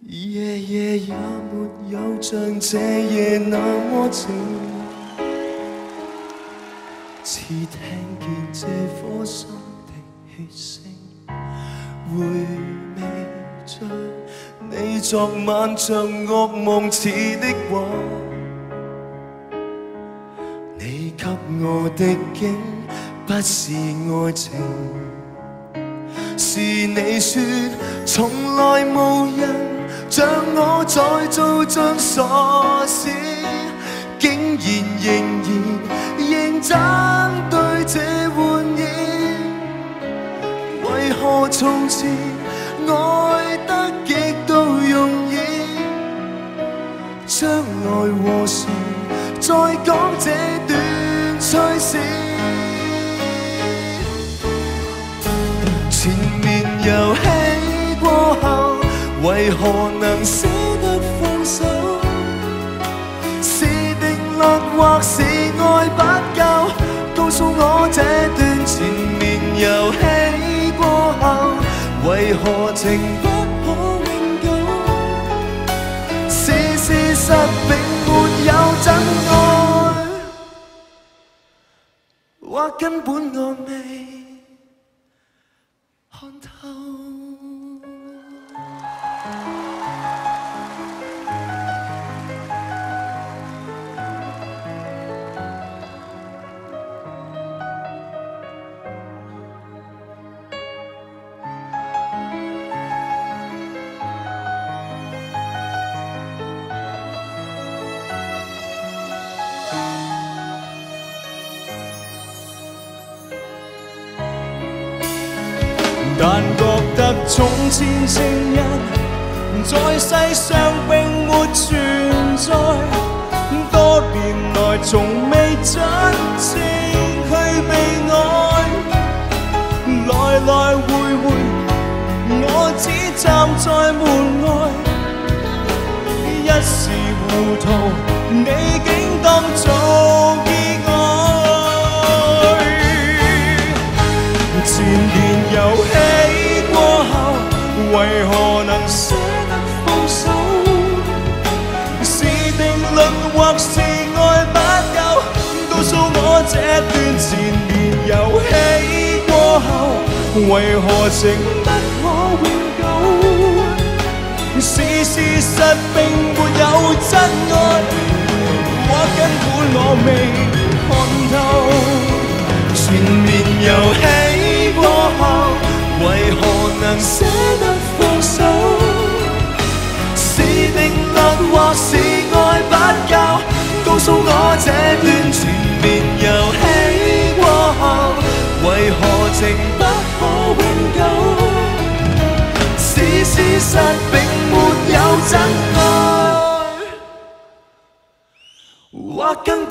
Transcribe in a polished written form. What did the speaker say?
夜夜也沒有像這夜那麼靜，似聽見這顆心的血聲，回味着你昨晚像惡夢似的話，你給我的竟不是愛情，是你說從來無人像我在做盡傻事，竟然仍然認真對這玩意，為何從前愛得極度容易，將來和誰再講這段趣事，前面遊戲過後為何能捨得放手？是定律或是愛不夠？告訴我這段前面遊戲過後，為何情不可永久？是事實並沒有真愛，或根本我未看透。 但覺得從前情人在世上並沒存在，多年來從未真正去被愛，來來回回我只站在門外，一時糊塗你竟當做意外。前年遊戲過後，為何能捨得放手？是定律或是愛不夠？告訴我這段前年遊戲過後，為何情不可永久？是事實並沒有真愛，或根本我未看透。前面遊戲過後，為何能捨得放手？是定律或是愛不夠？告訴我這段前面遊戲過後，為何情不可永久？是事實並沒有真愛，或根